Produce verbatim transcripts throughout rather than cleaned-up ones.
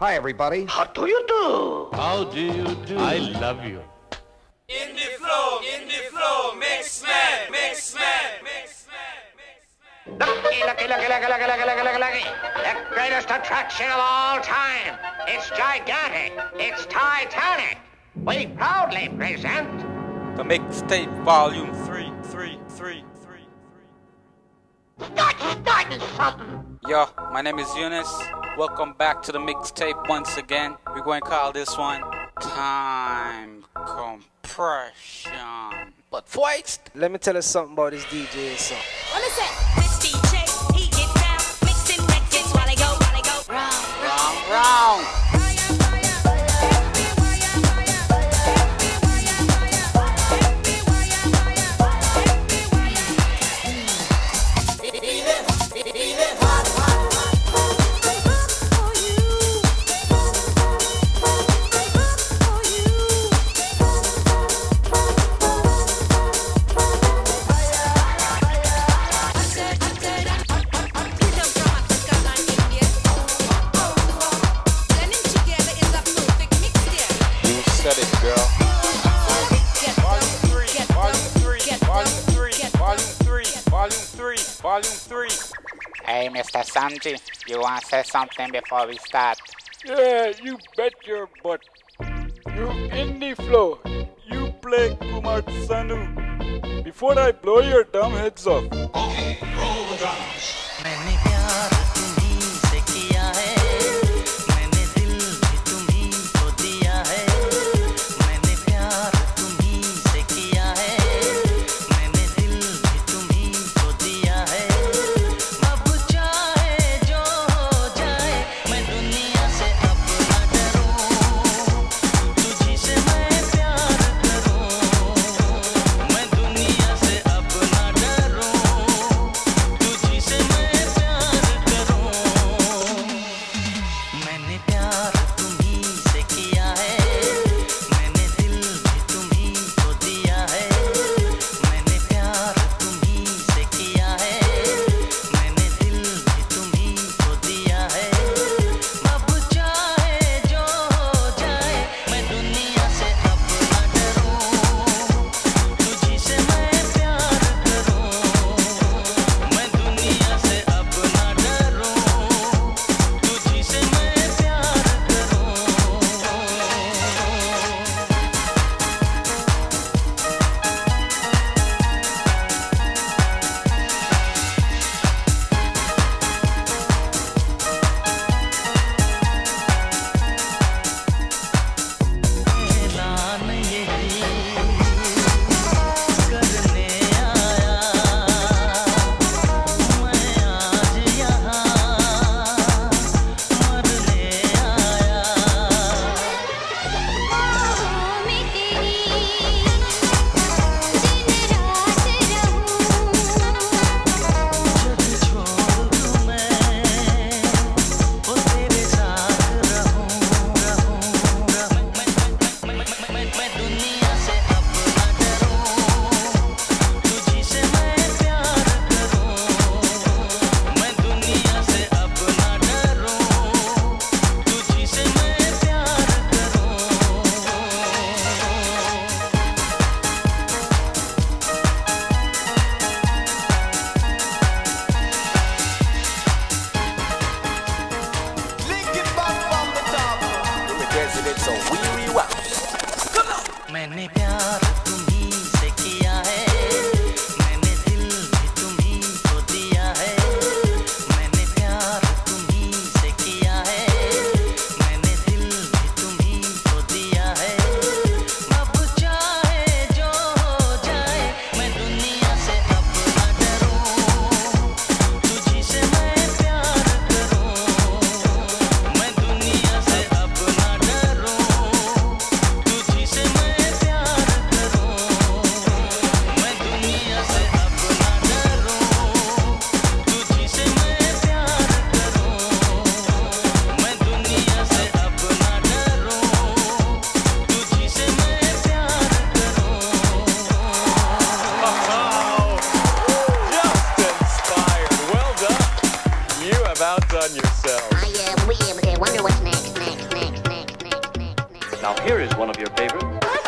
Hi, everybody. How do you do? How do you do? I love you. Indiflo, Indiflo, mix man, mix man, mix man, mix man. Lucky, lucky, lucky, lucky, lucky, lucky, lucky, lucky, lucky. The greatest attraction of all time. It's gigantic. It's titanic. We proudly present the Mixtape Volume three, three, three, three, three. Start starting something. Yo, my name is Eunice. Welcome back to the Mixtape once again. We're going to call this one Time Compression. But first, let me tell you something about this D J. So. What is it? This D J, he get down, mixing records while I go, while I go round, round, round. Hey, Mister Sanji, you want to say something before we start? Yeah, you bet your butt. You Indiflo, you play Kumar Sanu. Before I blow your dumb heads off. Okay, roll the drums. तुझी से मैं प्यार Now here is one of your favorites.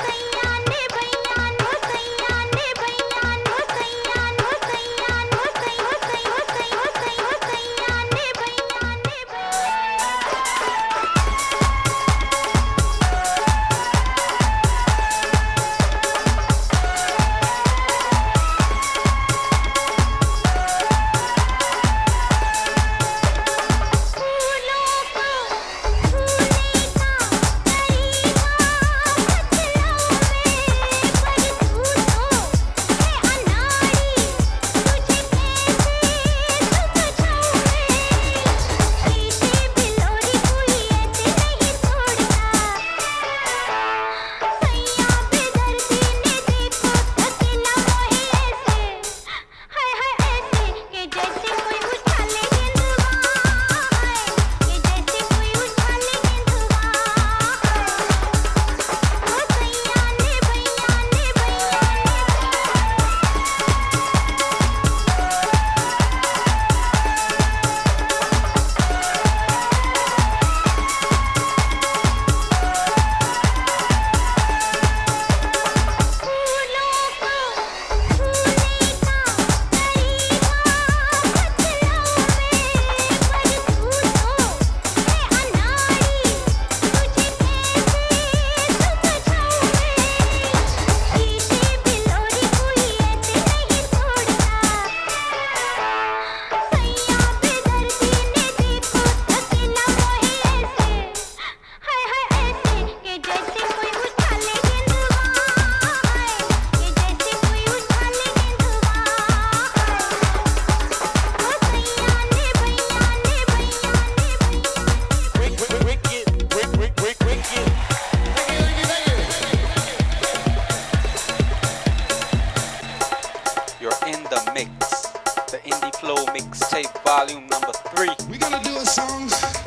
volume number three. We're gonna do a song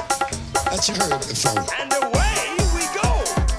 that you heard before. And away we go.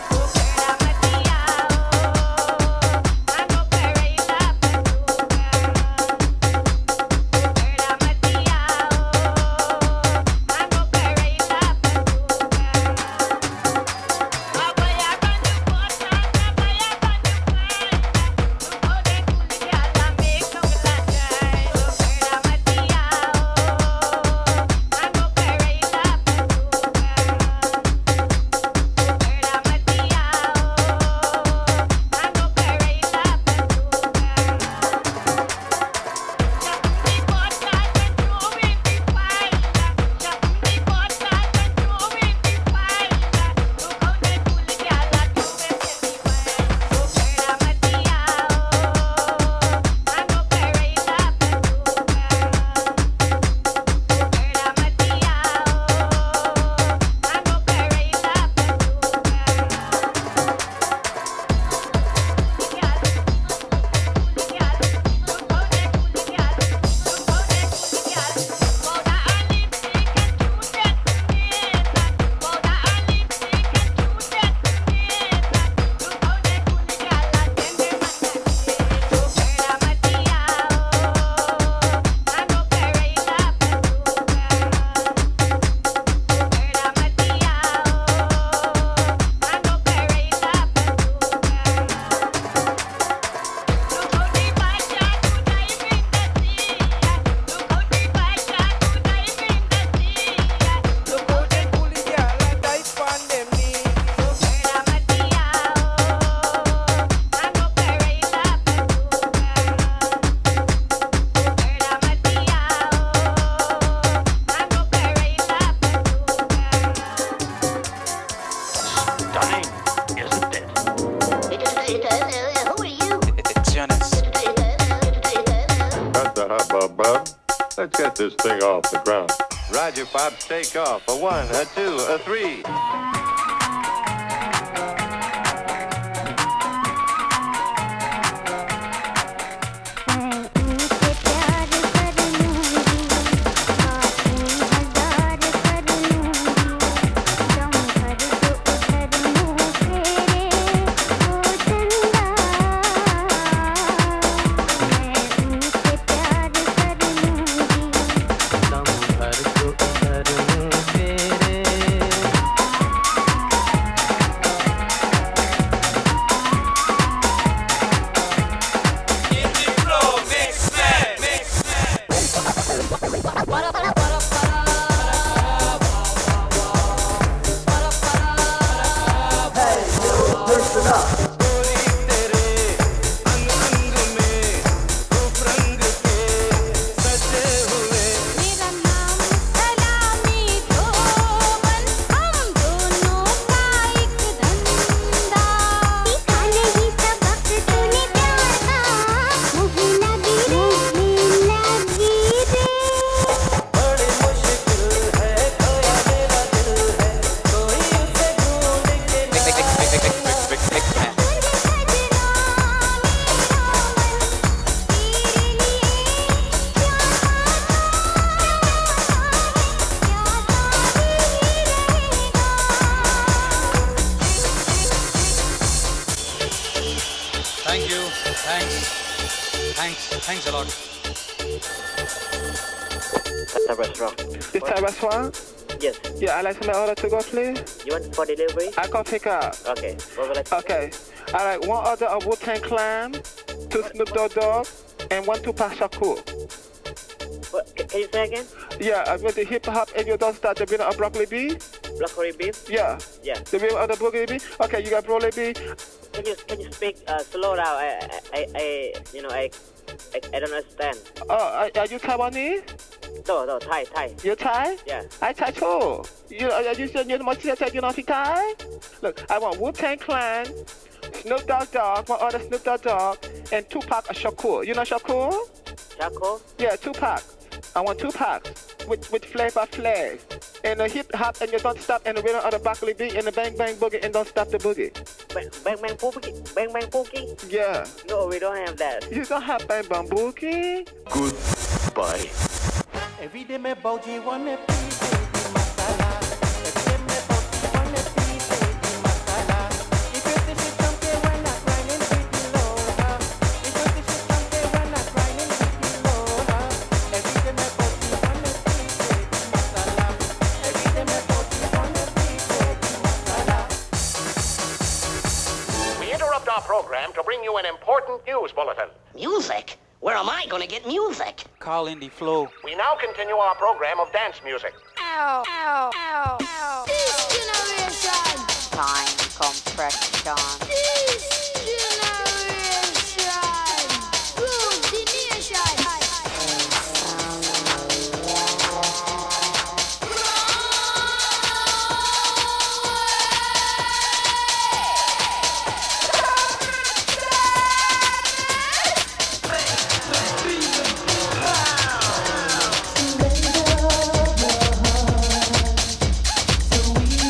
Let's get this thing off the ground. Roger, Bob, take off. A one, a two, a three. Thanks. Thanks. Thanks a lot. At the restaurant. This Thai restaurant? Yes. Yeah, I'd like some order to go, please. You want for delivery? I can pick up. Okay. What would I Okay. All right, one order of Wu-Tang Clan, two Snoop Dogg Dogg, and one Tupac Shakur. What, can you say again? Yeah, I'm with the hip hop and you don't start the rhythm of broccoli beef. Broccoli beef? Yeah. Yeah. The rhythm of the broccoli beef. Okay, you got broccoli beef. Can you can you speak uh, slow down? I, I I you know I I, I don't understand. Oh, are, are you Taiwanese? No, no, Thai, Thai. You Thai? Yeah. I Thai too. You are you you you must say you don't speak Thai? Look, I want Wu-Tang Clan, Snoop Dogg Dogg, one other Snoop Dogg Dogg, and Tupac Shakur. You know Shakur? Shakur? Yeah, Tupac. I want Tupac with with flavor flags. And the hip hop and you don't stop and the rhythm of the broccoli beat and the bang bang boogie and don't stop the boogie. Bang bang bang boogie? Bang bang boogie? Yeah. No, we don't have that. You don't have bang bang boogie? Goodbye. Every day me bougie want me piece of the masala. Every day me bougie want me piece of the masala. If you see she chunky when I grinding with the loader. If you see she chunky when I grinding with the loader. Every day me bougie want me piece of the masala. Every day me bougie want me piece of the masala. We interrupt our program to bring you an important news bulletin. Music? Where am I going to get music? Call Indiflo. We now continue our program of dance music. Ow, ow, ow, ow. This generation. Time compression. This generation. Rule the nation. So we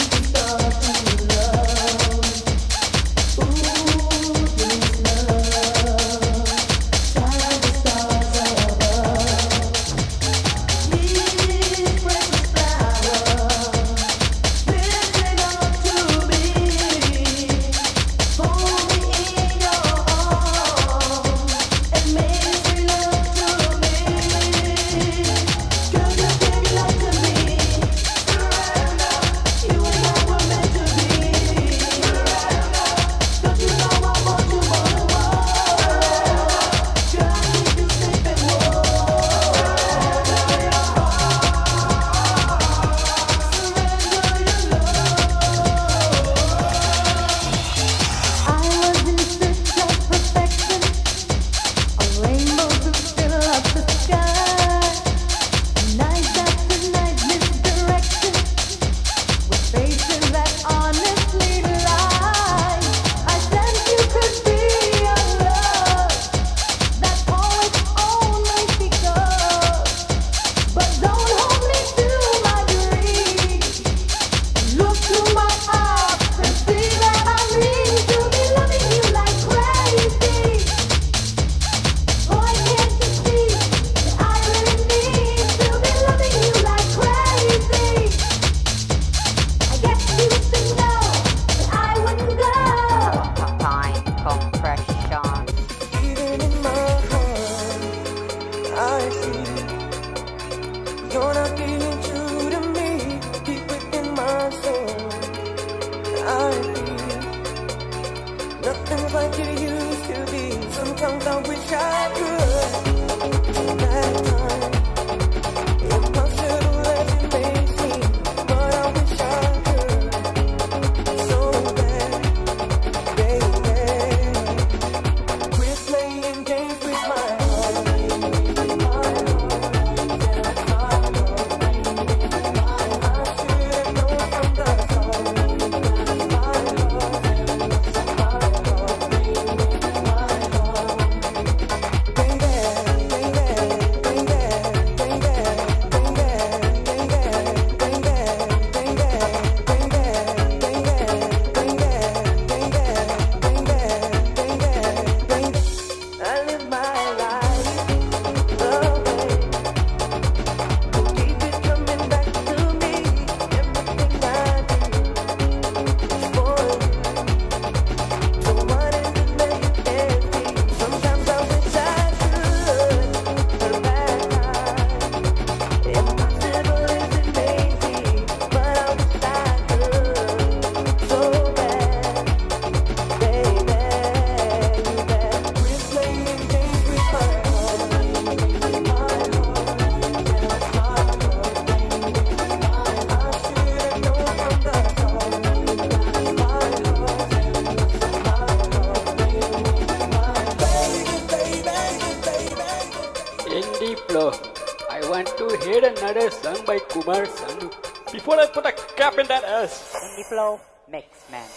Rider sung by Kumar Sanu. Before I put a cap in that ass. Indiflo, Mix Man.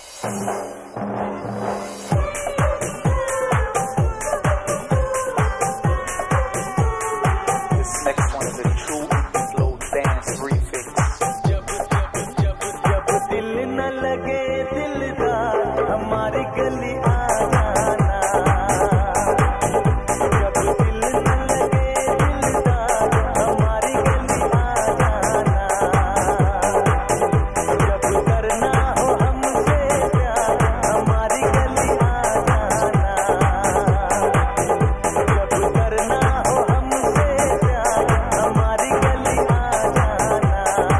This next one is a true Indiflo dance refix. दिल न लगे दिलदार हमारी गली आ जाना जब दिल न लगे दिलदार हमारी गली आ जाना जब करना हो हमसे प्यार हमारी गली आ जाना जब करना हो हमसे प्यार हमारी गली आ जाना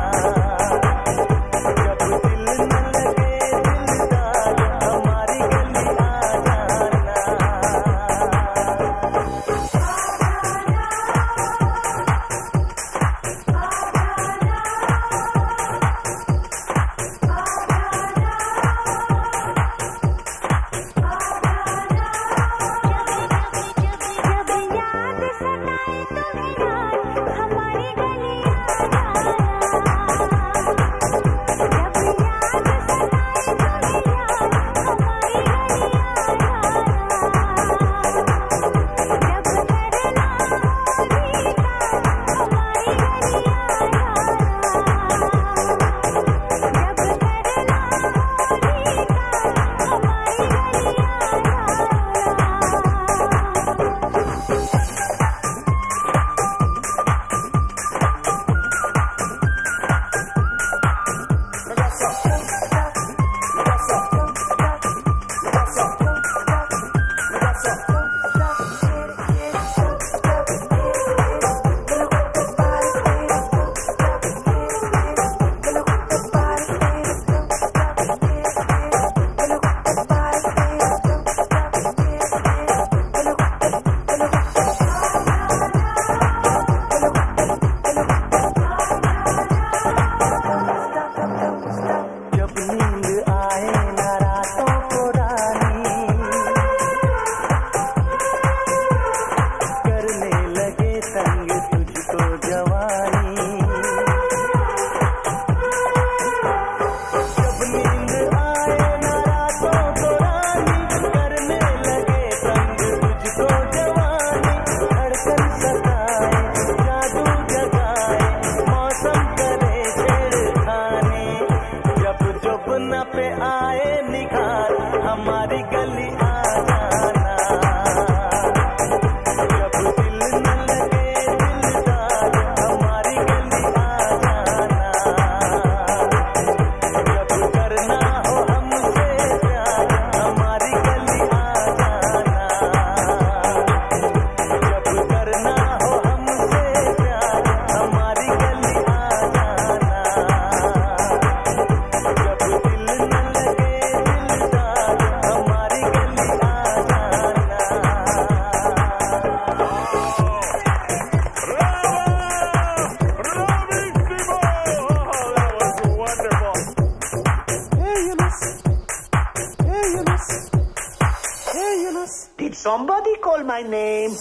Somebody call my name.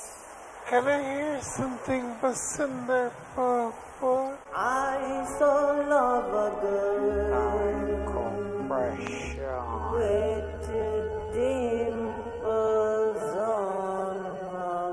Can I hear something Basinder Papa? I so love a girl with dimples on her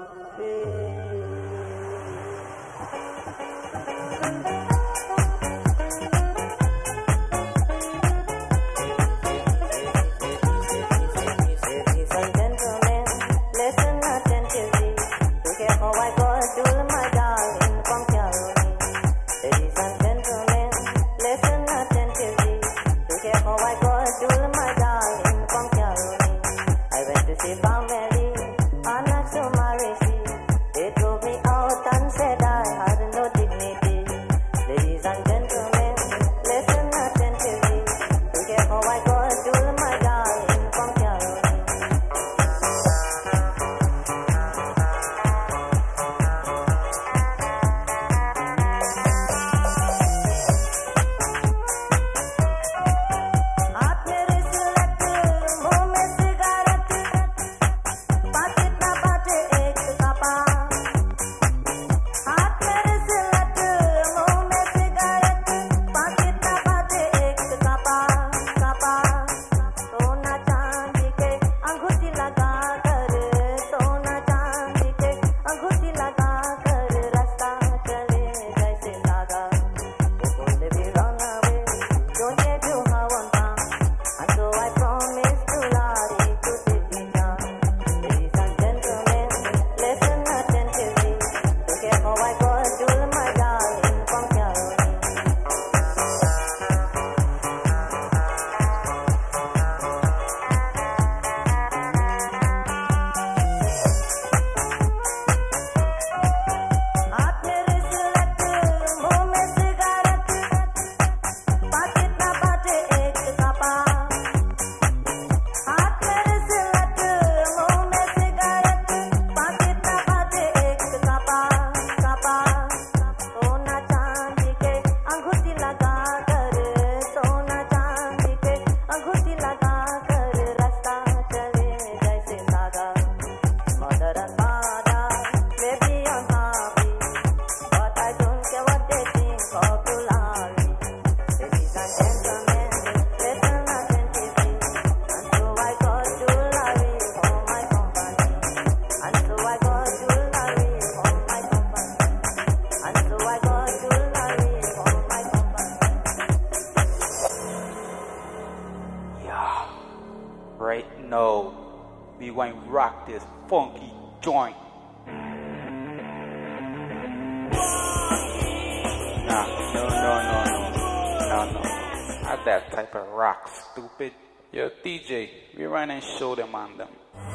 Ladies and gentlemen, listen attentively to hear how I go to my darling from Caroline. Ladies and gentlemen, listen attentively to hear how I go to my darling from Caroline. I went to see family and asked to marry she. They threw me out and said I had no dignity. Ladies and gentlemen, listen attentively to hear how I go to my darling from Caroline. I right now. We going to rock this funky joint. Nah, no, no, no, no, no, no. Not that type of rock, stupid. Yo, D J, we run and show them on them.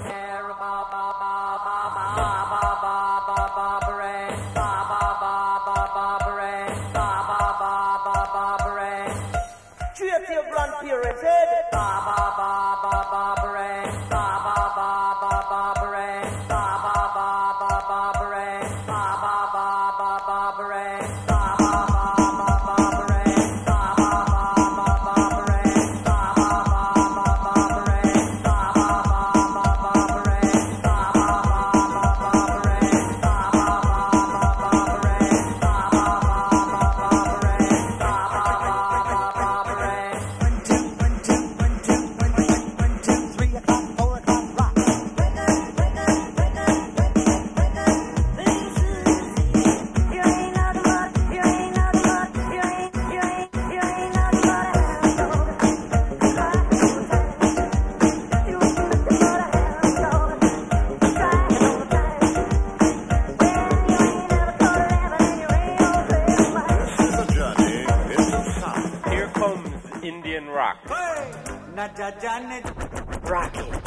Straight to your grandparents' head. Ba ba ba ba ba brain. Ba ba ba ba ba brain. Ba ba ba ba ba brain. Ba ba ba ba ba brain. Ba ba ba ba ba brain. Ba ba ba ba ba brain. Ba ba ba ba ba brain. Ba ba ba ba ba brain. Ba ba ba ba ba brain. Ba ba ba ba ba brain. Ba ba ba ba ba brain. Ba ba ba ba brain. Here comes Indian rock. Rock it.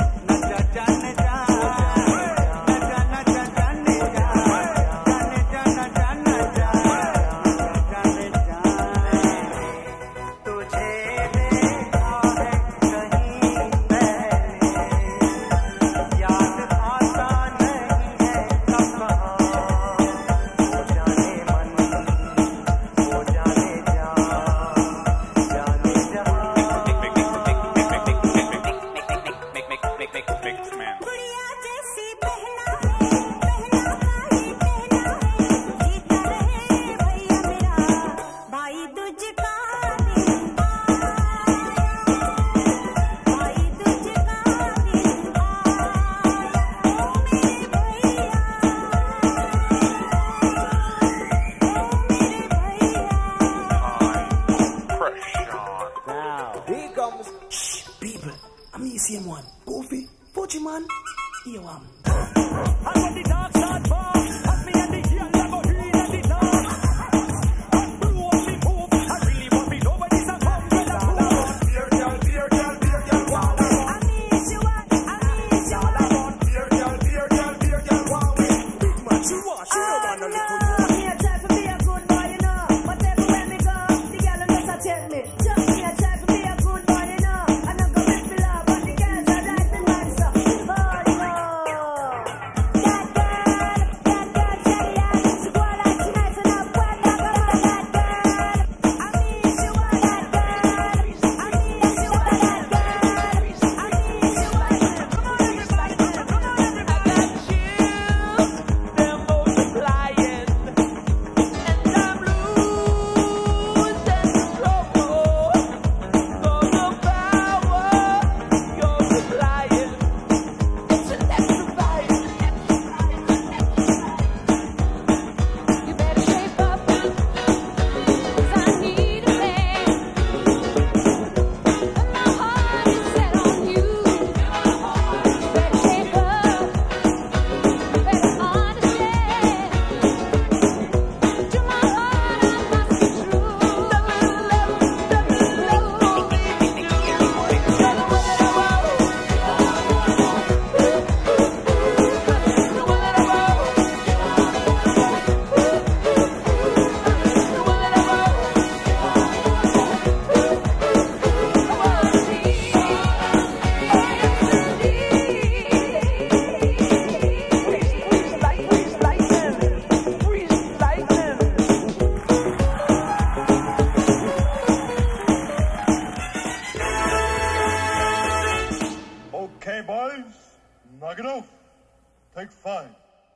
Knock it off. Take five.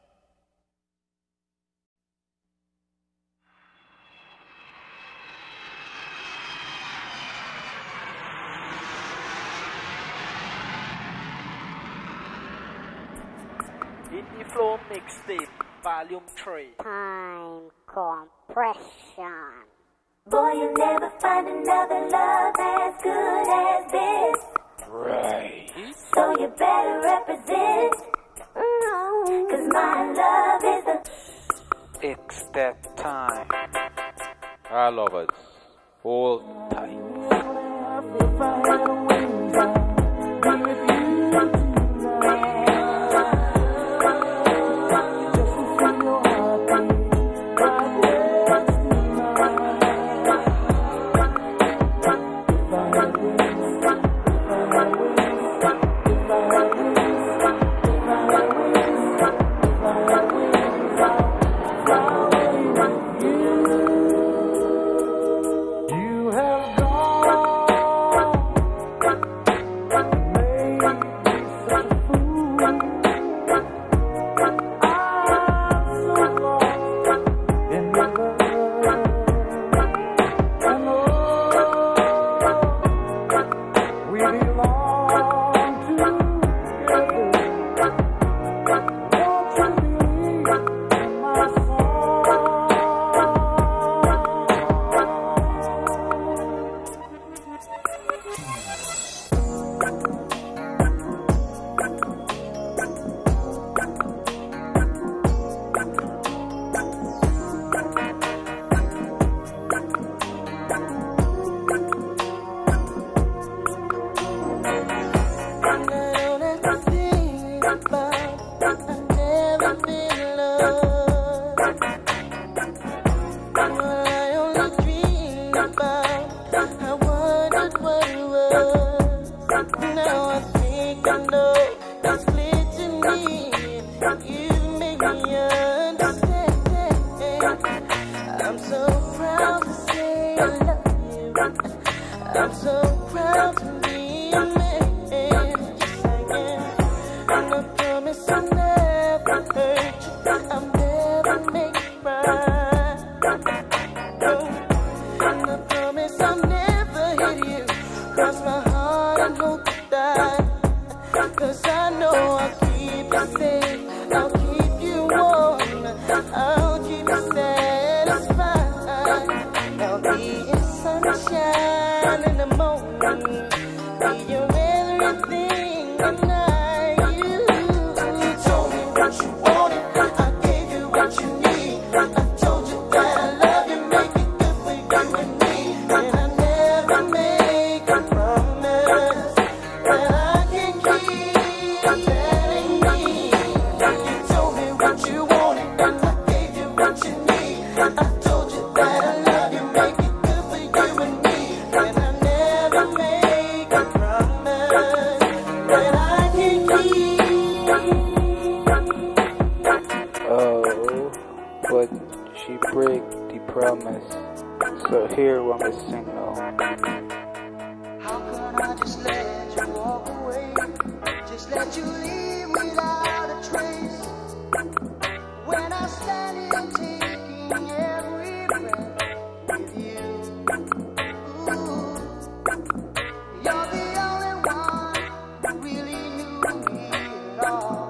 Indiflo Mixtape, Volume three. Time compression. Boy, you never find another love as good as this. Right. time. Our lovers, hold tight. If I had wings, I'd be with you tonight. Just to see your heartbeat right next to mine. If I had wings, if I had wings, if I had wings, if I had wings, if I had wings, I'd fly away with you. You have gone, made me such a fool. I'm so lost in your love. And oh, we belong together. Won't you believe in my song? I don't have to think about I've never been in love. I only dream about I wondered what it was. Now I think I know it's clear to me. You make me understand. I'm so proud to say I love you. I'm so proud to be a man. Yes, I am. And I promise I'll never hurt you. I'll never make you cry. No. And I promise I'll never hit you. Cross my heart and hope to die. Cause I know I'll keep you safe. I'll keep you warm. I'll keep you satisfied. I'll be your sunshine in the morning. Be your everything at night. You told me what you wanted. I gave you what you need. I told you that I love you, make it good for you and me. And I never make a promise that I can keep. I'm telling me. You told me what you wanted and I gave you what you need. I told you that I love you, make it good for you and me. And I never make a promise that I can keep. Oh, but she break the promise. So here when we sing now. How could I just let you walk away? Just let you leave without a trace. When I stand here taking every breath with you. Ooh, you're the only one who really knew me at all.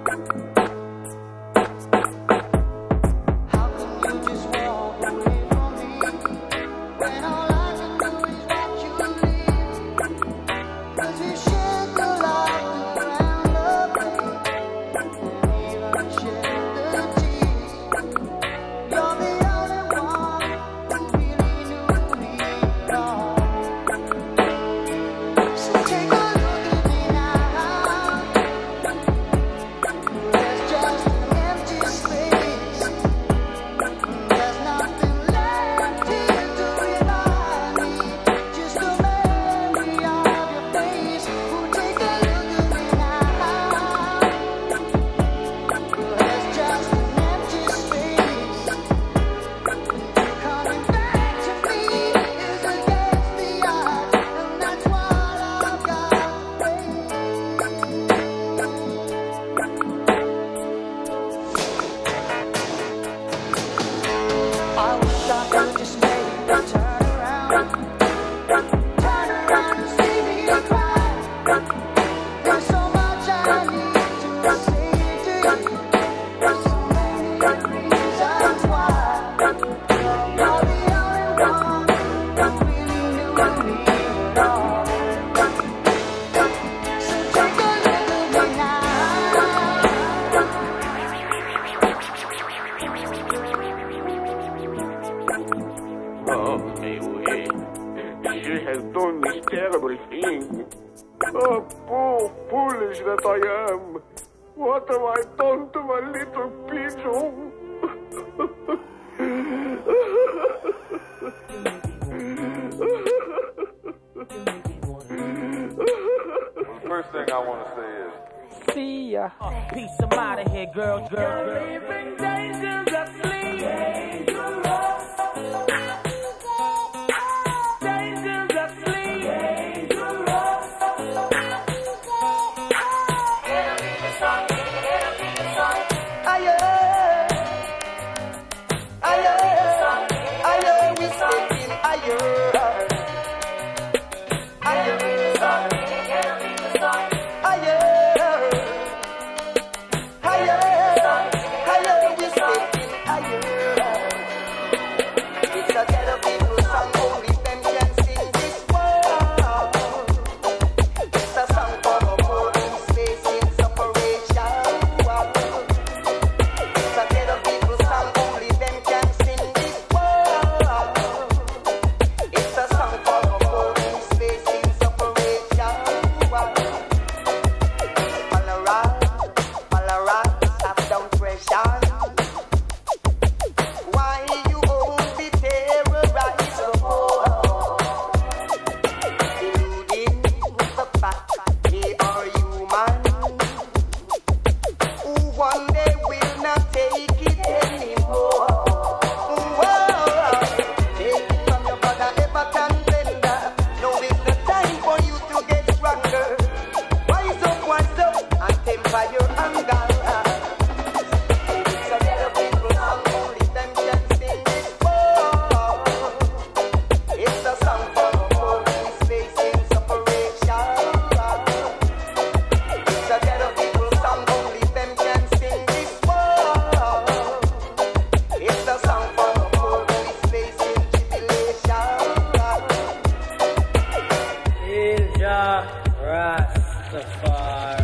How can you just walk away from me when all I can do is watch you leave? 'Cause we shared the laughter and the pain, and even shared the tears. You're the only one who really knew me at all. So take a look at me now. There's just an empty space. There's nothing left here to remind me. Just a memory of your face. Oh, take a look at me now. There's just an empty space. Coming back to me is against the odds, and that's what I've got to face. I wish I could just make you turn around, turn around and see me cry. There's so much I need to say to you. There's so many reasons why. You're the only one who really knew me at all. So take a look at me now. terrible thing. Oh, poor foolish that I am. What have I done to my little pigeon? First thing I want to say is, See ya. Peace, I'm out of here, girl, girl, girl. Leaving dangerously. Dangerous. Dangerously. Dangerous. Higher, higher, higher, we stepping higher, higher, higher, higher, higher, we stepping higher. It's a ghetto people song, only them can sing this world. It's a song for the police facing separation. It's a ghetto people song, only them can sing this world. It's a song for the police facing separation. Malarat, Malarat, stop down pressure. Why you only terrorize the poor? Deluding the fact they are human, who one day will not take it anymore. Whoa. Take it from your brother, Everton Bender. Now is the time for you to get stronger. Wise up, wise up, and temper your anger. It's a ghetto people song, only them can sing this world. It's a song for the police facing separation. It's a ghetto people song, only them can sing this world. It's a song for the police facing tribulation. Ilja Rastafari.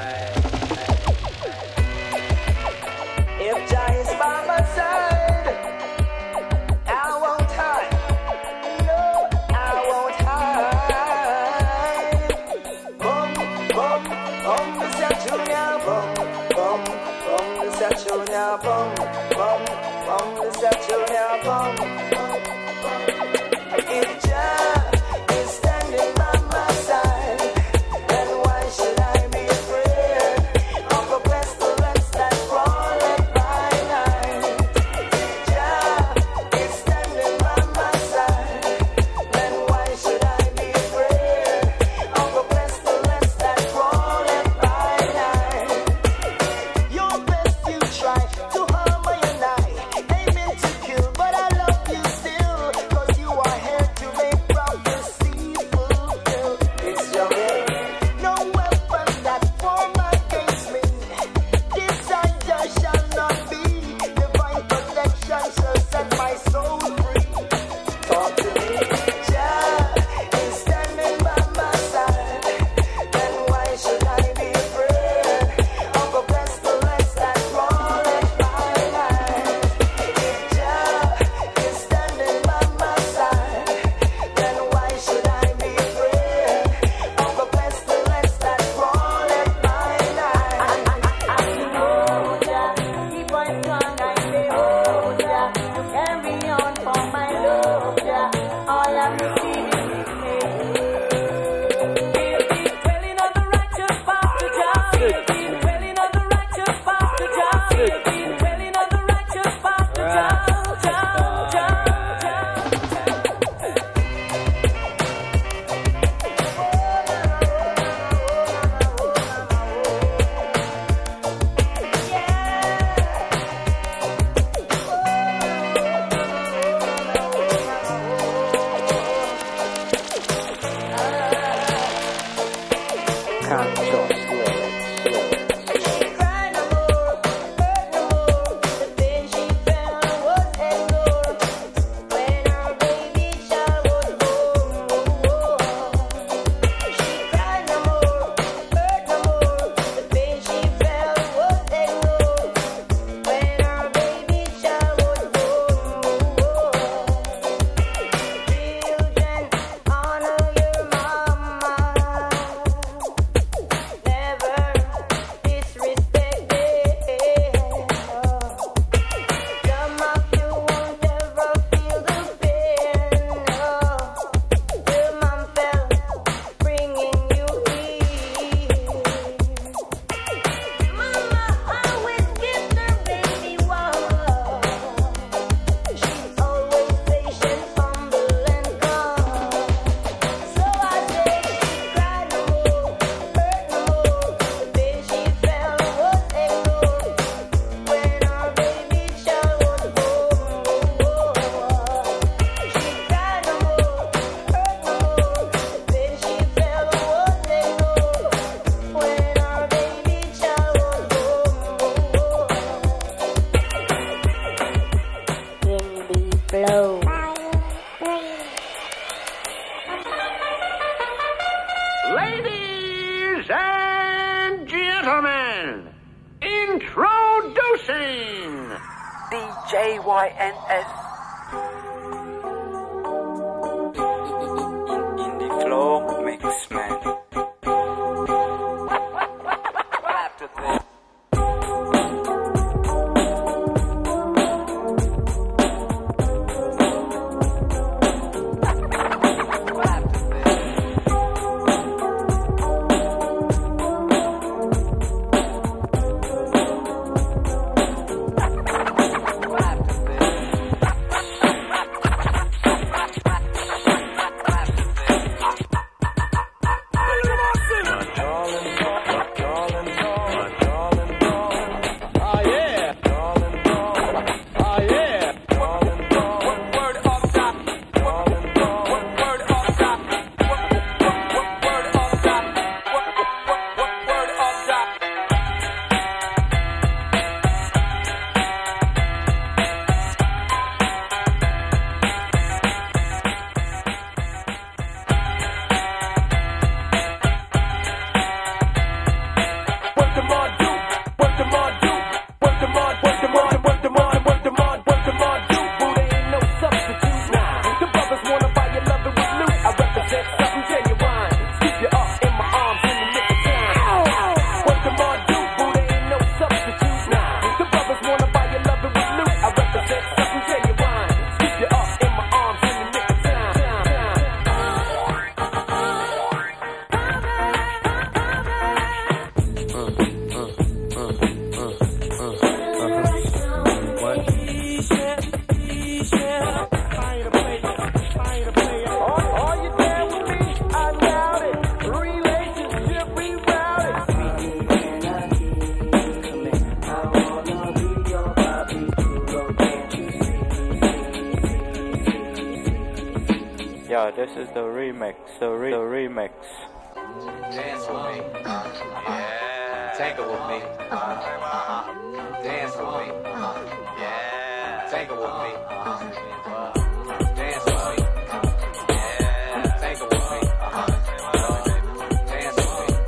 If Jah is by my side, I won't hide. No, I won't hide. Bum, bum, bum, Mister Junior, bum, bum, bum, Mister Junior, bum, bum, bum, Mister Junior, bum, bum, bum. If Jah is standing by my side, then why should I be afraid of the pestilence that crawleth by night? If Jah is standing by my side, then why should I be afraid of the pestilence that crawleth by night? Your best you try to harm my and I, aiming to kill, but I love you still, 'cause you are here to make prophecy fulfill. It's your way, no weapon that form against me. Desire shall not be, divine protection shall set my soul free. Talk to me, Jah is standing by my side, then why should I be afraid of a pestilence that crawleth by night? If Jah is standing by my side, then why should I be afraid of a pestilence that crawleth by night? I know Jah, keep on strong and stay hold Jah, to carry on for my love Jah, all of me feeling is We'll keep dwelling on the righteous path to Jah. We'll keep dwelling on the righteous path to Jah. We'll keep dwelling on the righteous path to Jah. Jah, Jah, Children, honor your mom. Ladies and gentlemen, introducing D J Y N S. Indiflo Mix Man. Yo, this is the remix, the, re the remix. Dance with me. Yeah. Tango with me. Uh-huh. Dance with me. Yeah. Tango with me. Dance with me. Yeah. Tango with me. Dance with me.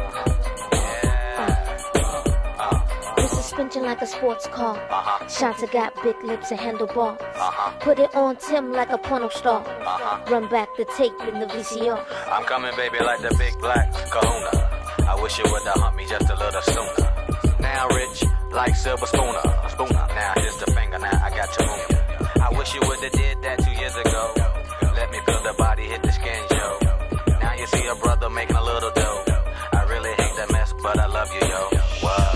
Yeah. This suspension like a sports car. Uh-huh. Shots got big lips and handlebars. Uh-huh. Put it on Tim like a porno star. Uh-huh. Run back the tape in the V C R. I'm coming, baby, like the big black kahuna. I wish you would've humped me just a little sooner. Now rich, like silver spooner. Spooner. Now here's the finger, now I got your moon. I wish you would've did that two years ago. Let me feel the body hit the skin, yo. Now you see a brother making a little dough. I really hate that mess, but I love you, yo. What?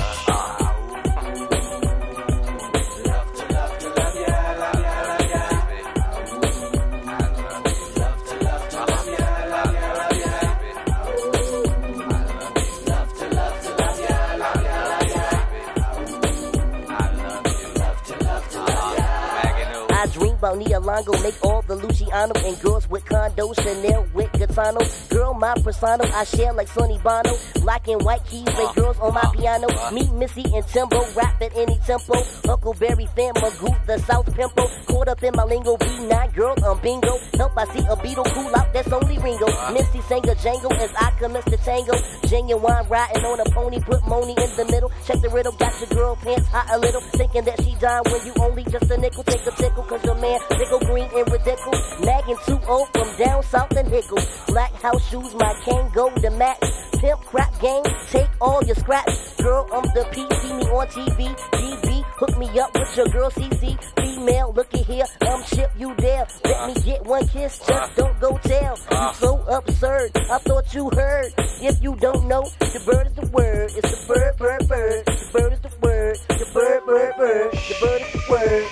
About Neolongo, make all the Luciano and girls with condos, Chanel with Gaetano. Girl, my persona, I share like Sonny Bono. Black and white keys, lay girls on my piano. Meet Missy and Timbo, rap at any tempo. Huckleberry fan, Magoo, the South Pimple. Caught up in my lingo, B nine, girl, I'm bingo. Help, I see a beetle cool out, that's only Ringo. Missy sang a jangle as I commence the tango. Genuine riding on a pony, put Moni in the middle. Check the riddle, got your girl pants hot a little. Thinking that she dying when you only just a nickel. Take a tickle, cause your man Nickel green and ridiculous. Nagging two oh from down south and Hickle. Black house shoes, my cane go to match. Pimp crap game, take all your scraps. Girl, I'm the P, see me on T V. D B, hook me up with your girl C C. Female, looky here, I'm Chip, you there. Let me get one kiss, just don't go tell. You so absurd, I thought you heard. If you don't know, the bird is the word. It's the bird, bird, bird. The bird is the word. The bird, bird, bird. The bird is the word.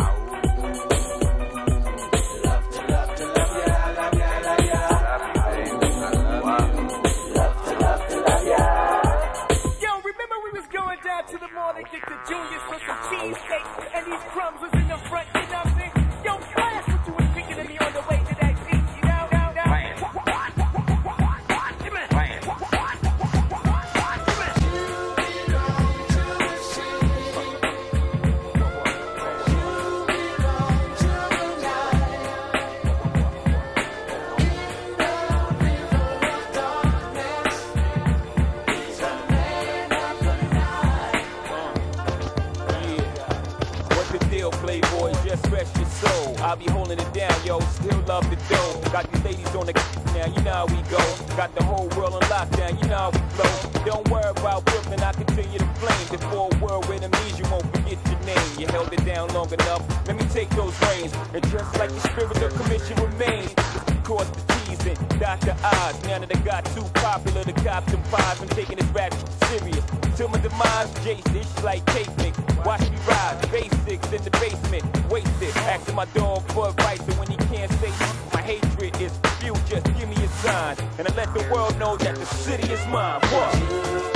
To the mall and get the juniors for some cheesecake, and these crumbs was in the front, you know what I'm saying? Yo, class, what you was thinking of me on the way to that beach, you know? Now, now. I be holding it down, yo. Still love the dough. Got these ladies on the now, you know how we go. Got the whole world on lockdown, you know how we flow. Don't worry about Brooklyn, I continue to flame. Before a world with amnesia, won't forget your name. You held it down long enough, let me take those reins. And just like your spirit of commission remains, cross the T's and dot the I's. Now that I got too popular, the cops and pies. I'm taking this rap serious. Till my demise, Jason, it's like pavement. Watch me rise, basics in the basement. Wasted, asking my dog for advice. And when he can't say my hatred is few, just give me a sign. And I let the world know that the city is mine. What?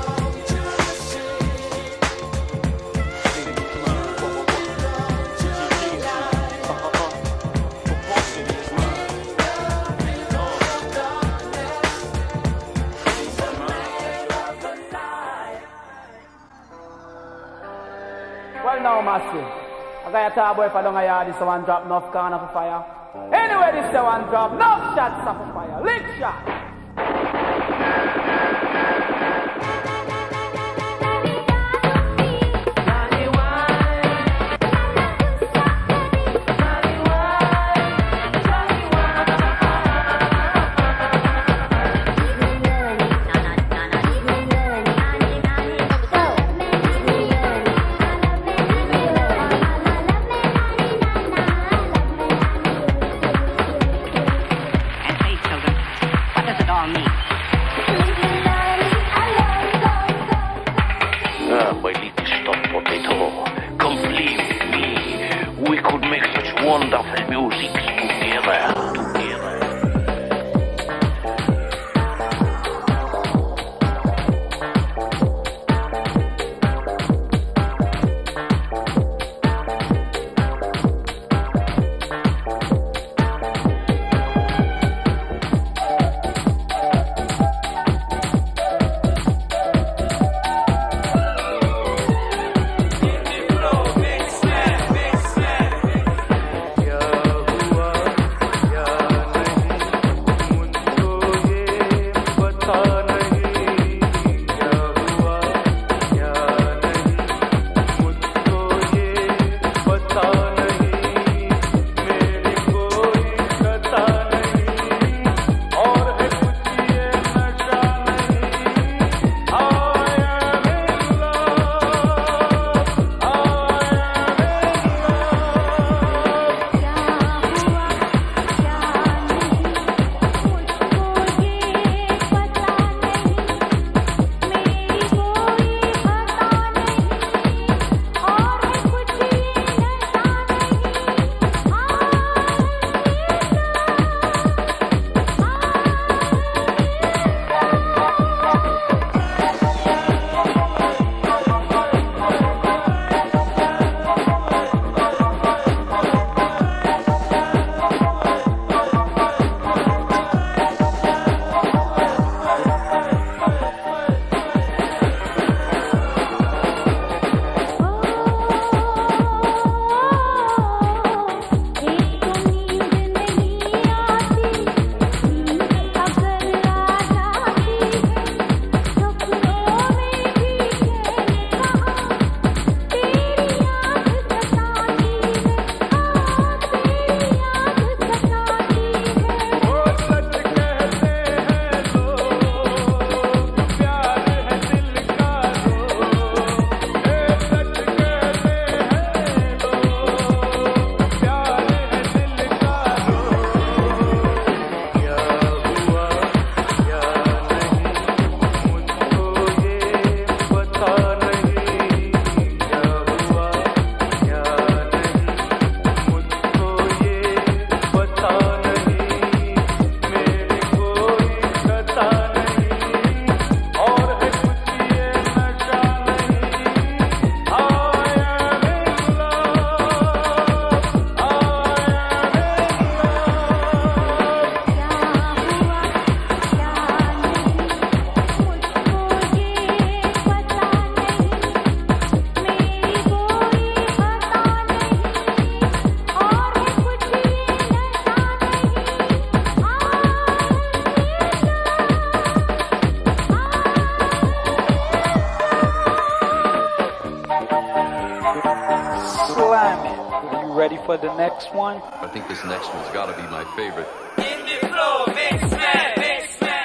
Well, now, massive. I got a tall boy if I don't have this one drop enough corner for fire. Anyway, this one drop, enough shots for fire. Lick shot. What does a for the next one? I think this next one's got to be my favorite. Indiflo, mix man, mix man.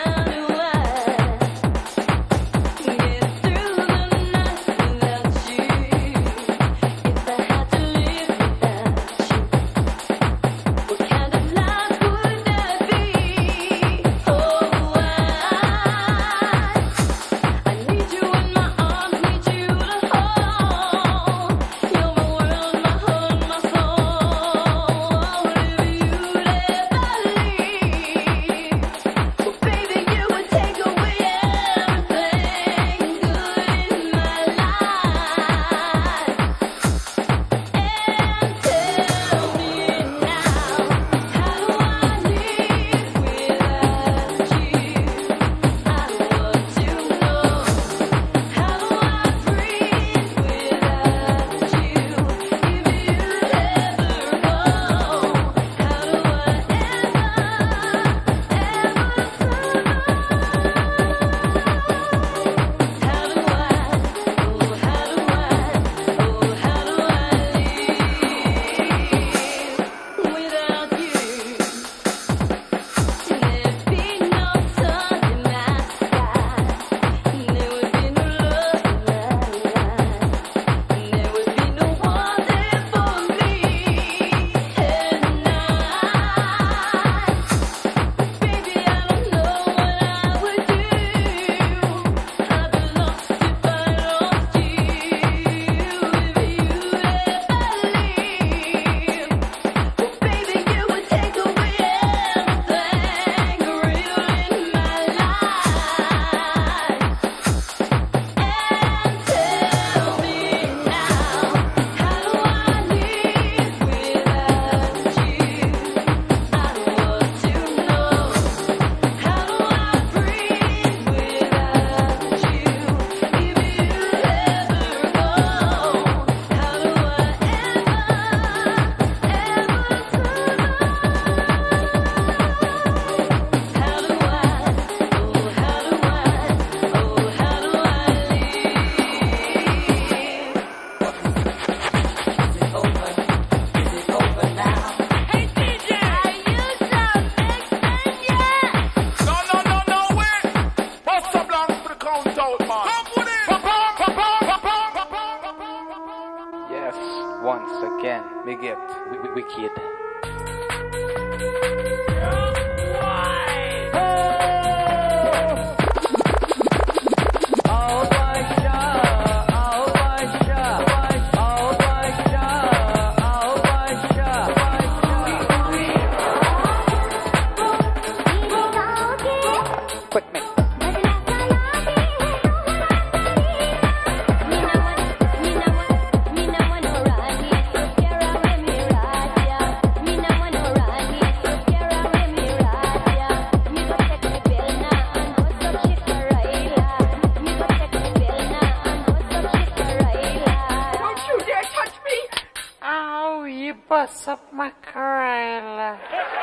What's up, my Corella?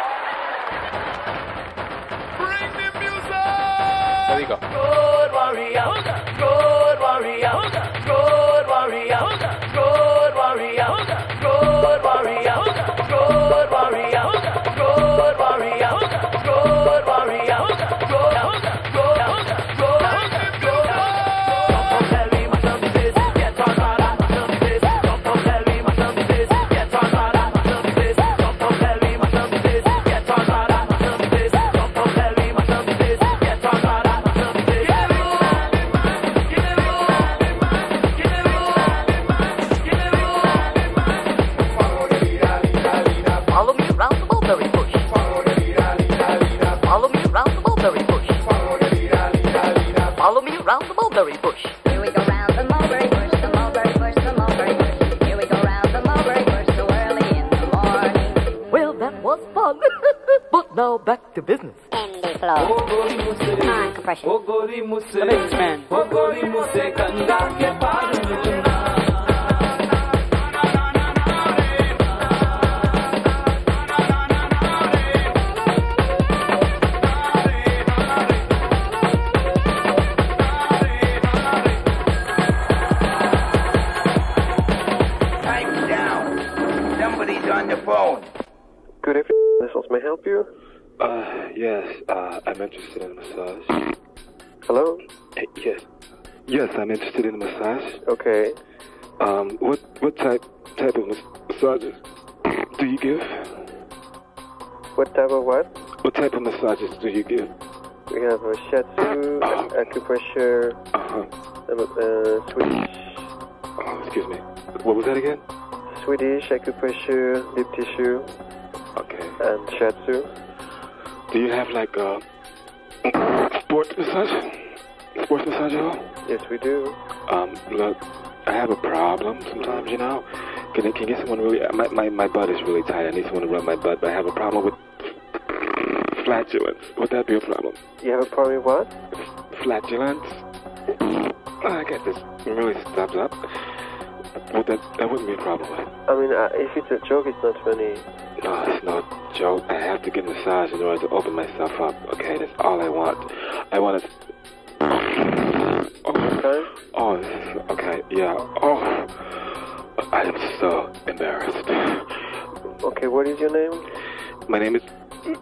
Bring the music! There you go. Good warrior, good warrior, good warrior, good warrior, good warrior, good warrior, good warrior, good warrior, Now back to business. Indiflo. Time compression. The mix man. Pipe down. Somebody Yes, uh, I'm interested in a massage. Hello? Hey, yes. Yes, I'm interested in a massage. Okay. Um, what what type type of mas- massages do you give? What type of what? What type of massages do you give? We have a shiatsu, uh, acupressure, uh-huh. uh, Swedish. Oh, excuse me. What was that again? Swedish, acupressure, deep tissue. Okay. And shiatsu. Do you have like a sports massage? Sports massage at all? Yes, we do. Um, look, I have a problem sometimes, you know. Can I, can you get someone really... My, my, my butt is really tight. I need someone to rub my butt, but I have a problem with flatulence. Would that be a problem? You have a problem with what? Flatulence. I get this really stubbed up. Would that, that wouldn't be a problem with. I mean, uh, if it's a joke, it's not funny. No, it's no joke. I have to get a massage in order to open myself up. Okay, that's all I want. I want to... Oh, okay. Oh, this is, okay, yeah. Oh, I am so embarrassed. Okay, what is your name? My name is...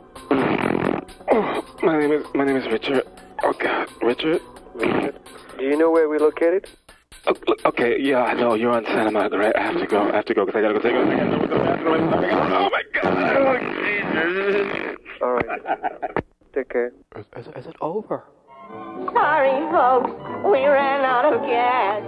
Oh, my name is my name is Richard. Oh God, Richard. Richard. Do you know where we're located? Okay, yeah, I know you're on Santa Monica, right? I have to go. I have to go because I gotta go take a. I gotta go to the bathroom. Oh my God! Oh Jesus! All right. Take care. Is, is, is it over? Sorry, folks, we ran out of gas.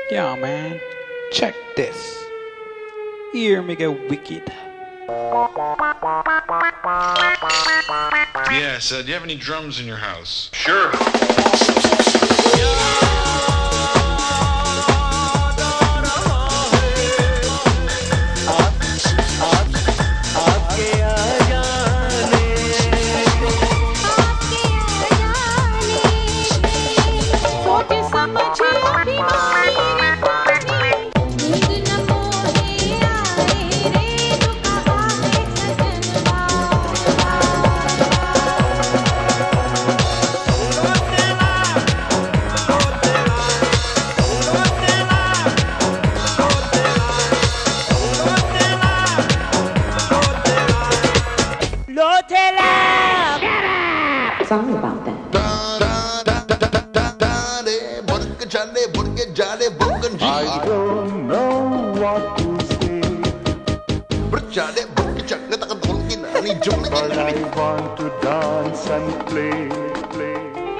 Yeah, man. Check this. Hear me get wicked. Yes, uh, do you have any drums in your house? Sure. Sorry about that. I don't know what to say, but I want to dance and play, play.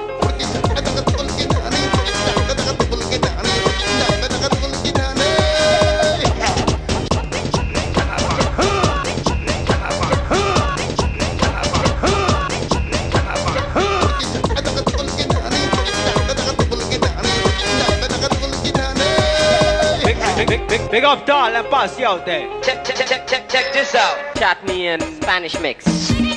Big, big, big up Dahl and Passy out there. Check, check, check, check, check this out. Chutney and Spanish mix.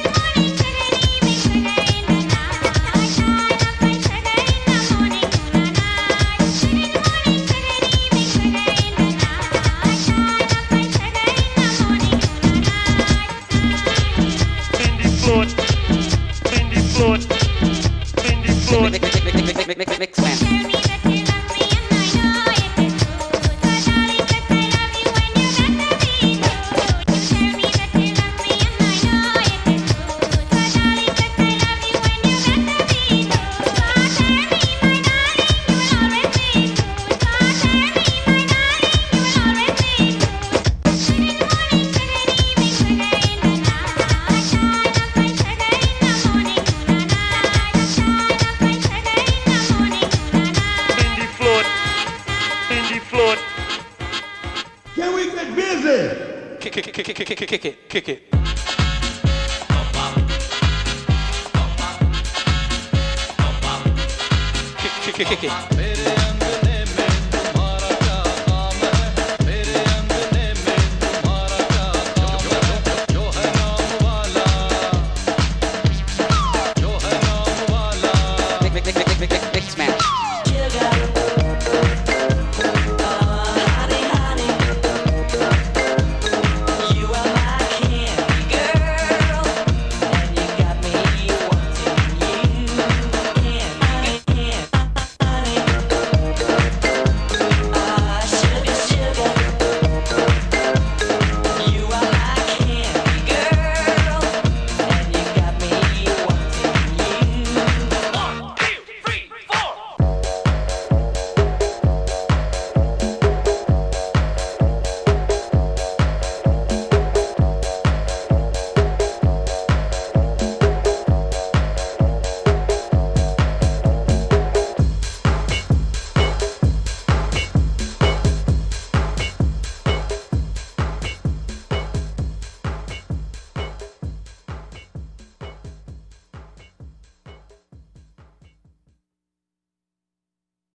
Mix man. Can we get busy? Kick it, kick it, kick it, kick it, kick it, kick it. Kick it, kick it, kick it.